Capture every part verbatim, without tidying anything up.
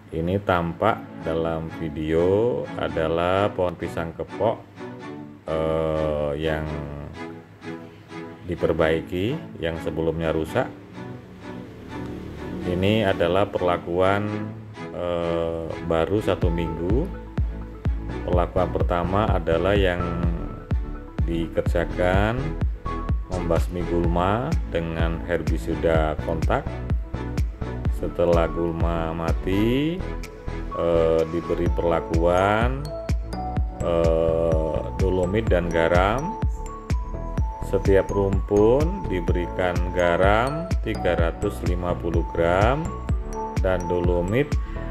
Ini tampak dalam video adalah pohon pisang kepok eh, yang diperbaiki, yang sebelumnya rusak. Ini adalah perlakuan eh, baru satu minggu. Perlakuan pertama adalah yang dikerjakan membasmi gulma dengan herbisida kontak. Setelah gulma mati, eh, diberi perlakuan eh, dolomit dan garam. Setiap rumpun diberikan garam tiga ratus lima puluh gram dan dolomit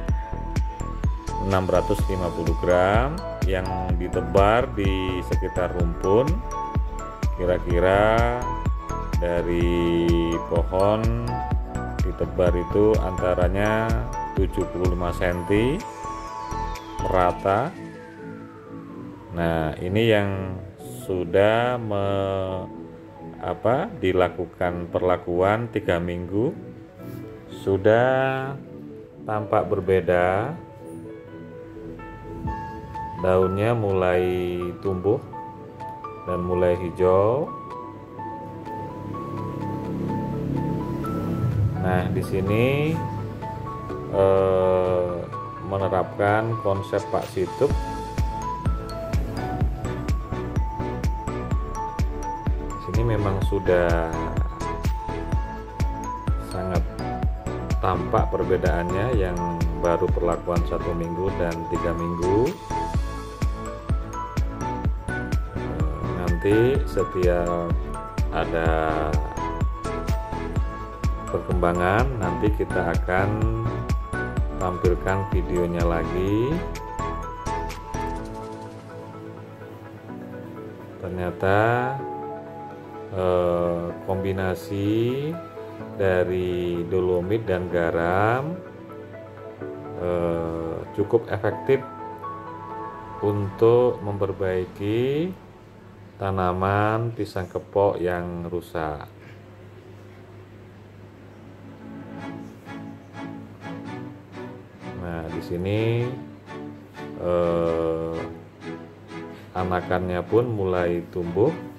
enam ratus lima puluh gram yang ditebar di sekitar rumpun. Kira-kira dari pohon ditebar itu antaranya tujuh puluh lima sentimeter merata. Nah, ini yang sudah me, apa, dilakukan perlakuan tiga minggu, sudah tampak berbeda. Daunnya mulai tumbuh dan mulai hijau. Nah, di sini eh, menerapkan konsep Pak Situp. Di sini memang sudah sangat tampak perbedaannya, yang baru perlakuan satu minggu dan tiga minggu. Eh, nanti setiap ada perkembangan, nanti kita akan tampilkan videonya lagi. Ternyata eh, kombinasi dari dolomit dan garam eh, cukup efektif untuk memperbaiki tanaman pisang kepok yang rusak. Nah, di sini eh, anakannya pun mulai tumbuh.